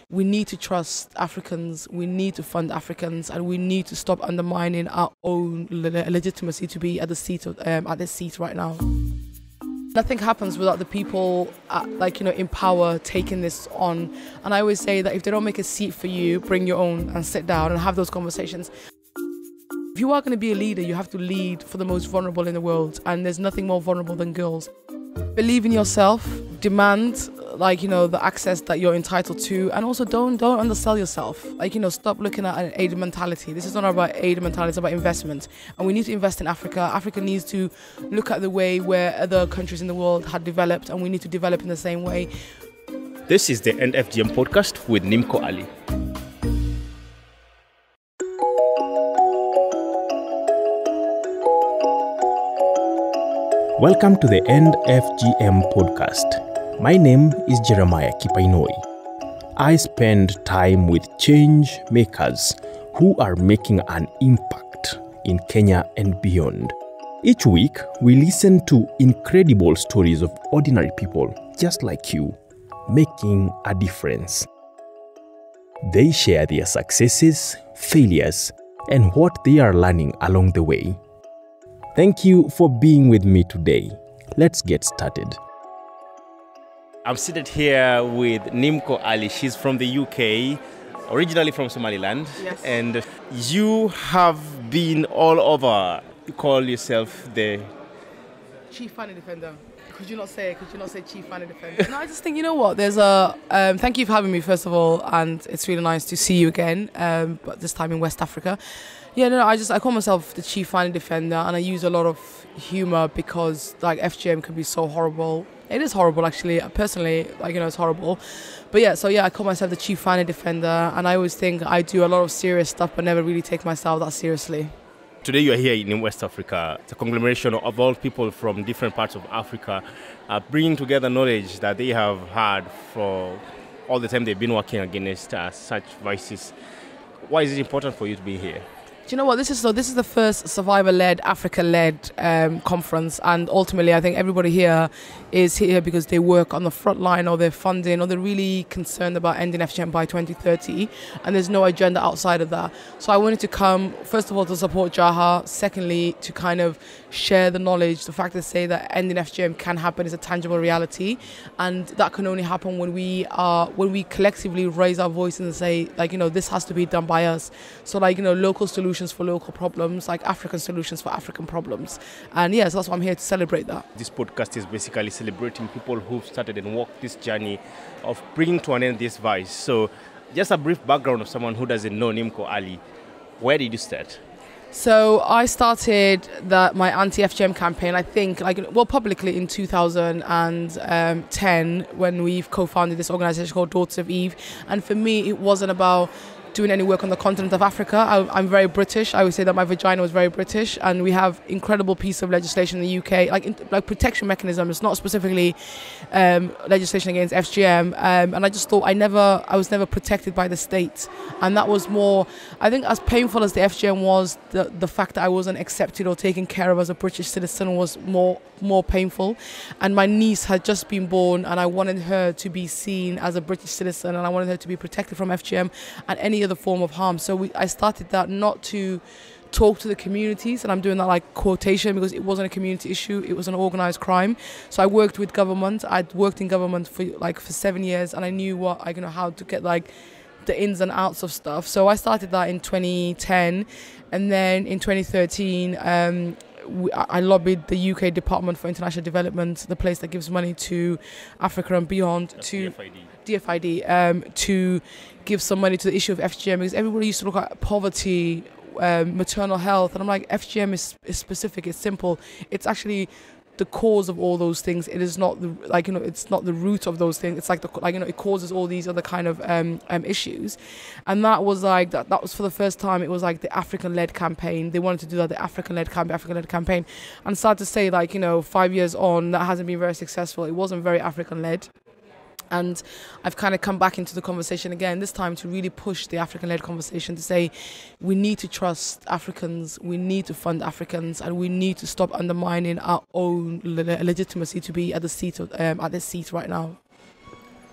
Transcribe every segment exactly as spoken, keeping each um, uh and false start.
We need to trust Africans, we need to fund Africans, and we need to stop undermining our own le- legitimacy to be at the seat of, um, at this seat right now. Nothing happens without the people, at, like, you know, in power taking this on. And I always say that if they don't make a seat for you, bring your own and sit down and have those conversations. If you are going to be a leader, you have to lead for the most vulnerable in the world. And there's nothing more vulnerable than girls. Believe in yourself, demand, like, you know, the access that you're entitled to, and also don't don't undersell yourself. Like, you know, stop looking at an aid mentality. This is not about aid mentality, it's about investment. And we need to invest in Africa. Africa needs to look at the way where other countries in the world had developed, and we need to develop in the same way. This is the End F G M Podcast with Nimko Ali. Welcome to the End F G M Podcast. My name is Jeremiah Kipainoi. I spend time with change makers who are making an impact in Kenya and beyond. Each week, we listen to incredible stories of ordinary people just like you, making a difference. They share their successes, failures, and what they are learning along the way. Thank you for being with me today. Let's get started. I'm seated here with Nimko Ali. She's from the U K, originally from Somaliland. Yes. And you have been all over. You call yourself the Chief Funding Defender. Could you not say? Could you not say Chief Funding Defender? No, I just think, you know what? There's a. Um, thank you for having me, first of all, and it's really nice to see you again. Um, but this time in West Africa. Yeah, no, no, I just I call myself the Chief Funding Defender, and I use a lot of humor because, like, F G M can be so horrible. It is horrible, actually. Personally, like, you know, it's horrible. But yeah, so yeah, I call myself the Chief Funding Defender, and I always think I do a lot of serious stuff, but never really take myself that seriously. Today you are here in West Africa. It's a conglomeration of all people from different parts of Africa, uh, bringing together knowledge that they have had for all the time they've been working against uh, such vices. Why is it important for you to be here? Do you know what, this is so this is the first survivor-led, Africa-led um, conference, and ultimately I think everybody here is here because they work on the front line, or they're funding, or they're really concerned about ending F G M by twenty thirty, and there's no agenda outside of that. So I wanted to come, first of all, to support Jaha, secondly, to kind of share the knowledge, the fact to say that ending F G M can happen is a tangible reality, and that can only happen when we are when we collectively raise our voice and say, like, you know, this has to be done by us. So, like, you know, local solutions for local problems, like African solutions for African problems. And yes, that's why I'm here to celebrate that. This podcast is basically celebrating people who've started and walked this journey of bringing to an end this vice. So just a brief background of someone who doesn't know Nimko Ali. Where did you start? So I started the, my Anti F G M campaign, I think, like, well, publicly in two thousand ten, when we've co-founded this organization called Daughters of Eve. And for me, it wasn't about doing any work on the continent of Africa. I, I'm very British. I would say that my vagina was very British, and we have incredible piece of legislation in the U K, like in, like protection mechanisms, not specifically um, legislation against F G M. Um, and I just thought I never, I was never protected by the state, and that was more. I think as painful as the F G M was, the the fact that I wasn't accepted or taken care of as a British citizen was more more painful. And my niece had just been born, and I wanted her to be seen as a British citizen, and I wanted her to be protected from F G M and any other form of harm. So we, I started that not to talk to the communities, and I'm doing that like quotation because it wasn't a community issue, it was an organized crime. So I worked with government. I'd worked in government for like for seven years, and I knew what I you know how to get like the ins and outs of stuff. So I started that in twenty ten, and then in twenty thirteen um, we, I lobbied the U K Department for International Development, the place that gives money to Africa and beyond, That's to D F I D, D F I D um, to give some money to the issue of F G M, because everybody used to look at poverty, um, maternal health, and I'm like, F G M is, is specific, it's simple, it's actually the cause of all those things. It is not the like you know it's not the root of those things. It's like the like you know it causes all these other kind of um, um issues, and that was like that. That was for the first time. It was like the African-led campaign. They wanted to do that, the African-led campaign, African-led campaign, and sad to say, like you know, five years on, that hasn't been very successful. It wasn't very African-led. And I've kind of come back into the conversation again, this time to really push the African-led conversation to say we need to trust Africans, we need to fund Africans, and we need to stop undermining our own le- legitimacy to be at the seat of, um, at this seat right now.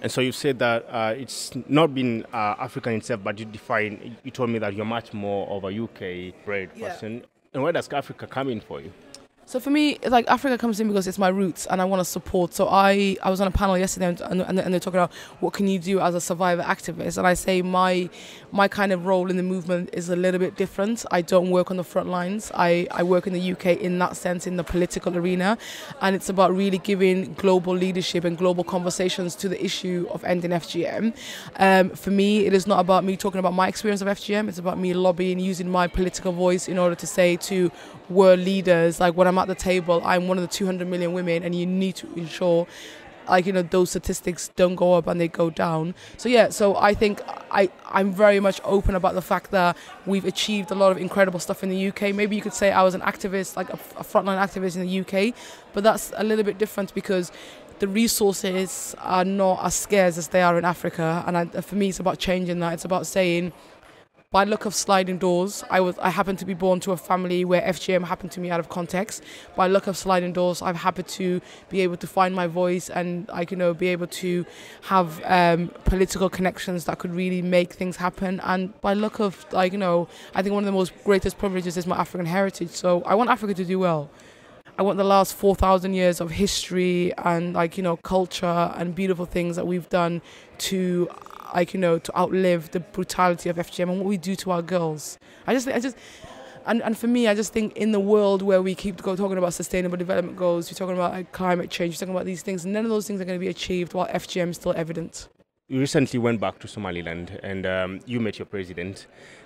And so you said that uh, it's not been uh, African itself, but you define, you told me that you're much more of a U K-bred Yeah. person. And where does Africa come in for you? So for me, like Africa comes in because it's my roots and I want to support. So I, I was on a panel yesterday and, and, and they're talking about what can you do as a survivor activist. And I say my my kind of role in the movement is a little bit different. I don't work on the front lines. I, I work in the U K in that sense, in the political arena. And it's about really giving global leadership and global conversations to the issue of ending F G M. Um, for me, it is not about me talking about my experience of F G M. It's about me lobbying, using my political voice in order to say to world leaders, like when I'm at the table, I'm one of the two hundred million women, and you need to ensure, like, you know, those statistics don't go up and they go down. So yeah, so I think I, I'm very much open about the fact that we've achieved a lot of incredible stuff in the U K. Maybe you could say I was an activist, like a, a frontline activist in the U K, but that's a little bit different because the resources are not as scarce as they are in Africa. And I, for me, it's about changing that. It's about saying, by look of sliding doors, I was I happened to be born to a family where F G M happened to me out of context. By look of sliding doors, I've happened to be able to find my voice and I you know be able to have um, political connections that could really make things happen. And by look of like you know, I think one of the most greatest privileges is my African heritage. So I want Africa to do well. I want the last four thousand years of history and like you know culture and beautiful things that we've done to. Like, you know, to outlive the brutality of F G M and what we do to our girls. I just, I just, and, and for me, I just think in the world where we keep go, talking about sustainable development goals, we're talking about like, climate change, we're talking about these things, none of those things are going to be achieved while F G M is still evident. You recently went back to Somaliland and um, you met your president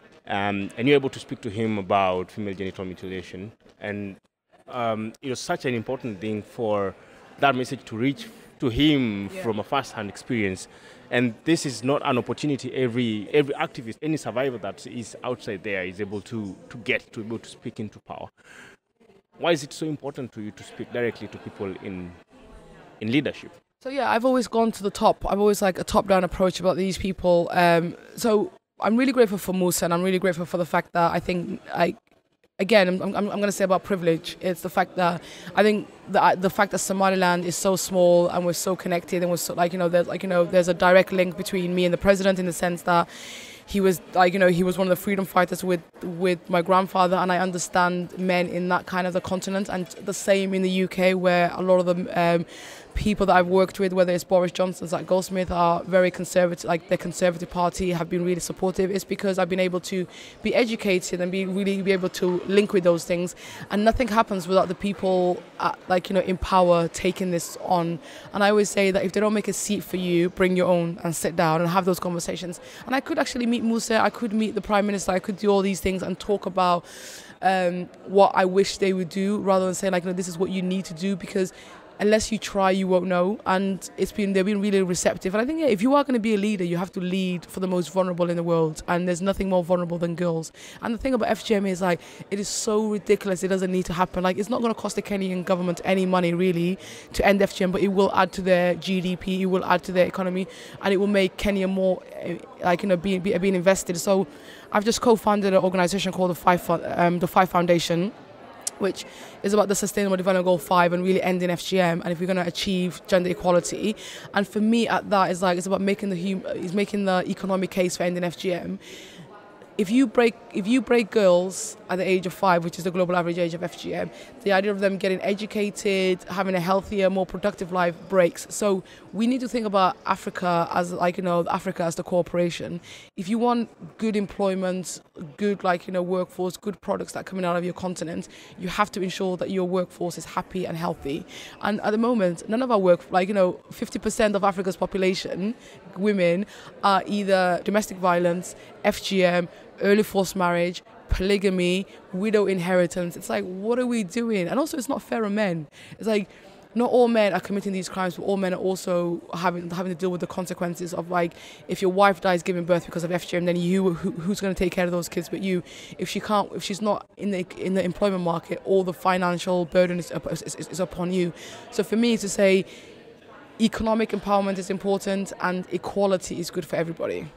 um, and you're able to speak to him about female genital mutilation. And um, it was such an important thing for that message to reach to him yeah. from a first-hand experience. And this is not an opportunity every every activist, any survivor that is outside there is able to, to get, to be able to speak into power. Why is it so important to you to speak directly to people in in leadership? So yeah, I've always gone to the top. I've always like a top-down approach about these people. Um, so I'm really grateful for Musa, and I'm really grateful for the fact that I think I Again, I'm, I'm, I'm going to say about privilege. It's the fact that I think the the fact that Somaliland is so small and we're so connected and we're so like you know there's like you know there's a direct link between me and the president in the sense that he was like you know he was one of the freedom fighters with with my grandfather, and I understand men in that kind of the continent, and the same in the U K where a lot of the um, people that I've worked with, whether it's Boris Johnson, Zach Goldsmith, are very conservative, like the Conservative Party have been really supportive. It's because I've been able to be educated and be really be able to link with those things. And nothing happens without the people, at, like, you know, in power taking this on. And I always say that if they don't make a seat for you, bring your own and sit down and have those conversations. And I could actually meet Musa, I could meet the Prime Minister, I could do all these things and talk about um, what I wish they would do rather than saying, like, no, this is what you need to do, because unless you try, you won't know. And it's been they've been really receptive. And I think, yeah, if you are going to be a leader, you have to lead for the most vulnerable in the world. And there's nothing more vulnerable than girls. And the thing about F G M is, like, it is so ridiculous. It doesn't need to happen. Like, it's not going to cost the Kenyan government any money, really, to end F G M, but it will add to their G D P. It will add to their economy. And it will make Kenya more, like, you know, being, be, being invested. So I've just co-founded an organization called the Five, um, the Five Foundation, which is about the Sustainable Development Goal five and really ending F G M, and if we're going to achieve gender equality. And for me, at that, is like it's about making the hum- is making the economic case for ending F G M. If you break if you break girls at the age of five, which is the global average age of F G M, the idea of them getting educated, having a healthier, more productive life breaks. So we need to think about Africa as, like, you know, Africa as the corporation. If you want good employment, good, like, you know, workforce, good products that are coming out of your continent, you have to ensure that your workforce is happy and healthy. And at the moment, none of our work, like, you know, fifty percent of Africa's population, women, are either domestic violence, F G M, early forced marriage, polygamy, widow inheritance. It's like, what are we doing? And also, it's not fair on men. It's like, not all men are committing these crimes, but all men are also having having to deal with the consequences of, like, if your wife dies giving birth because of F G M, then you who, who's going to take care of those kids but you? If she can't, if she's not in the in the employment market, all the financial burden is, is, is upon you. So for me to say, economic empowerment is important and equality is good for everybody.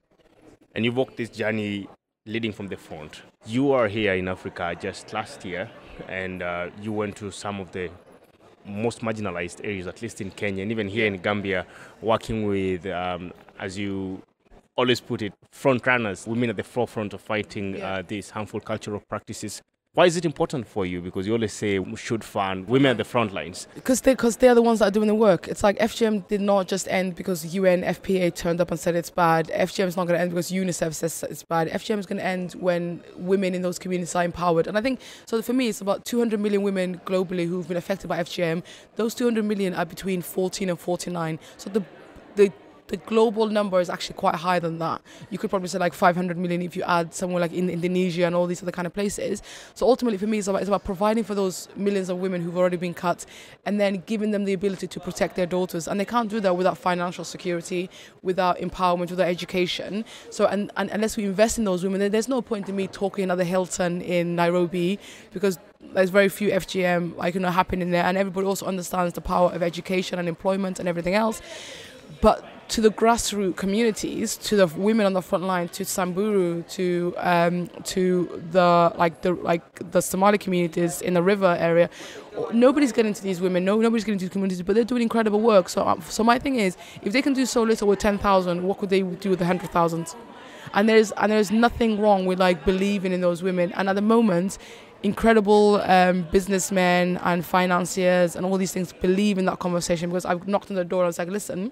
And you've walked this journey leading from the front. You are here in Africa just last year, and uh, you went to some of the most marginalized areas, at least in Kenya, and even here in Gambia, working with, um, as you always put it, front runners, women at the forefront of fighting Yeah. uh, these harmful cultural practices. Why is it important for you? Because you always say we should fund women at the front lines. Because they, cause they're the ones that are doing the work. It's like F G M did not just end because U N F P A turned up and said it's bad. F G M is not going to end because UNICEF says it's bad. F G M is going to end when women in those communities are empowered. And I think, so for me, it's about two hundred million women globally who've been affected by F G M. Those two hundred million are between fourteen and forty-nine. So the the The global number is actually quite higher than that. You could probably say like five hundred million if you add somewhere like in Indonesia and all these other kind of places. So ultimately for me, it's about, it's about providing for those millions of women who've already been cut and then giving them the ability to protect their daughters. And they can't do that without financial security, without empowerment, without education. So and, and unless we invest in those women, then there's no point in me talking at the Hilton in Nairobi because there's very few F G M like, you know, happening there. And everybody also understands the power of education and employment and everything else. But to the grassroots communities, to the women on the front line, to Samburu, to um, to the like the like the Somali communities in the river area, nobody's getting to these women. No, nobody's getting to these communities, but they're doing incredible work. So, um, so my thing is, if they can do so little with ten thousand, what could they do with a hundred thousand? And there's and there's nothing wrong with like believing in those women. And at the moment, incredible um, businessmen and financiers and all these things believe in that conversation because I've knocked on the door and I was like, listen.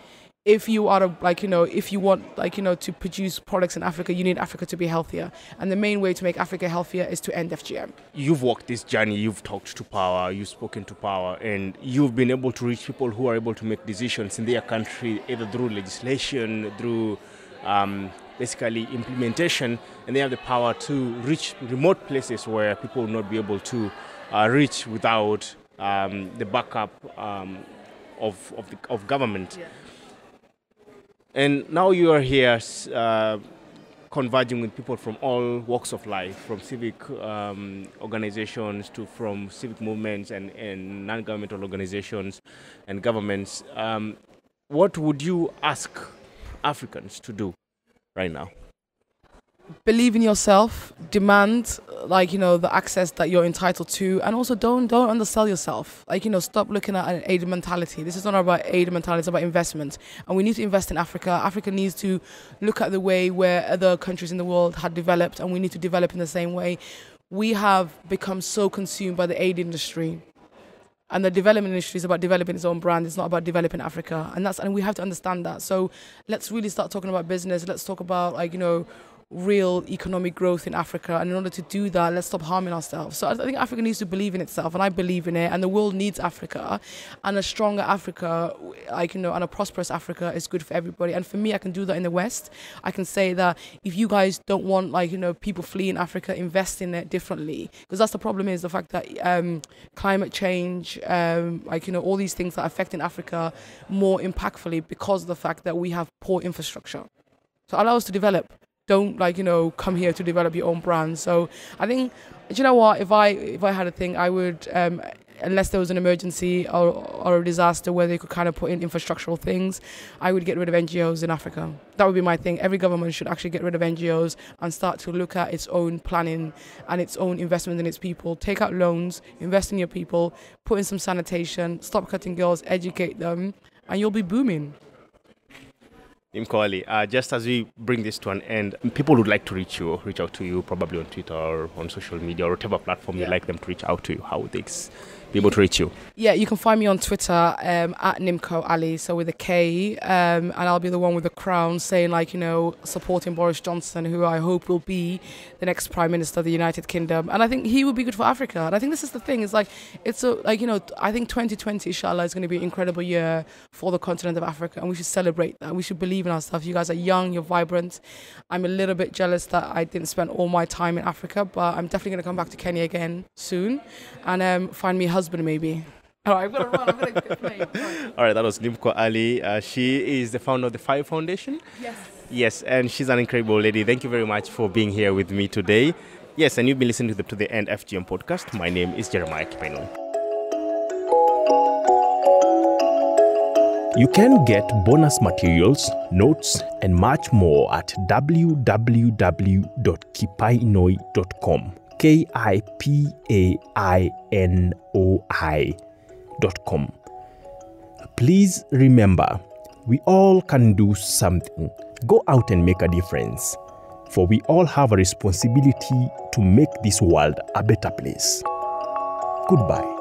If you are a, like, you know, if you want, like, you know, to produce products in Africa, you need Africa to be healthier. And the main way to make Africa healthier is to end F G M. You've walked this journey, you've talked to power, you've spoken to power, and you've been able to reach people who are able to make decisions in their country, either through legislation, through um, basically implementation, and they have the power to reach remote places where people will not be able to uh, reach without um, the backup um, of, of, the, of government. Yeah. And now you are here uh, converging with people from all walks of life, from civic um, organizations to from civic movements and, and non-governmental organizations and governments. Um, what would you ask Africans to do right now? Believe in yourself, demand like, you know, the access that you're entitled to, and also don't don't undersell yourself. Like, you know, stop looking at an aid mentality. This is not about aid mentality, it's about investment. And we need to invest in Africa. Africa needs to look at the way where other countries in the world had developed, and we need to develop in the same way. We have become so consumed by the aid industry. And the development industry is about developing its own brand. It's not about developing Africa. And that's and we have to understand that. So let's really start talking about business. Let's talk about, like, you know, real economic growth in Africa, and in order to do that, let's stop harming ourselves. So I think Africa needs to believe in itself, and I believe in it, and the world needs Africa, and a stronger Africa, like, you know, and a prosperous Africa is good for everybody. And for me, I can do that in the West. I can say that if you guys don't want, like, you know, people fleeing Africa, invest in it differently, because that's the problem, is the fact that um, climate change, um, like, you know, all these things that are affecting Africa more impactfully because of the fact that we have poor infrastructure. So allow us to develop. Don't, like, you know, come here to develop your own brand. So I think, do you know what, if I if I had a thing, I would, um, unless there was an emergency or, or a disaster where they could kind of put in infrastructural things, I would get rid of N G Os in Africa. That would be my thing. Every government should actually get rid of N G Os and start to look at its own planning and its own investment in its people. Take out loans, invest in your people, put in some sanitation, stop cutting girls, educate them, and you'll be booming. Nimko Ali, uh, just as we bring this to an end, people would like to reach you, reach out to you, probably on Twitter or on social media or whatever platform yeah. you'd like them to reach out to you. How would they be able to reach you? Yeah, you can find me on Twitter um, at Nimko Ali, so with a K, um, and I'll be the one with the crown saying, like, you know, supporting Boris Johnson, who I hope will be the next Prime Minister of the United Kingdom. And I think he will be good for Africa. And I think this is the thing, it's like, it's a, like, you know, I think twenty twenty, inshallah, is going to be an incredible year for the continent of Africa, and we should celebrate that. We should believe in ourselves. You guys are young, you're vibrant. I'm a little bit jealous that I didn't spend all my time in Africa, but I'm definitely going to come back to Kenya again soon and um, find me a husband, maybe. All right, I'm going to run. I'm going to play. All right. All right, that was Nimko Ali. Uh, she is the founder of the Fire Foundation. Yes. Yes, and she's an incredible lady. Thank you very much for being here with me today. Yes, and you've been listening to the, to the End F G M Podcast. My name is Jeremiah Kipaino. You can get bonus materials, notes, and much more at w w w dot kipainoi dot com. K I P A I N O I dot com. Please remember, we all can do something. Go out and make a difference, for we all have a responsibility to make this world a better place. Goodbye.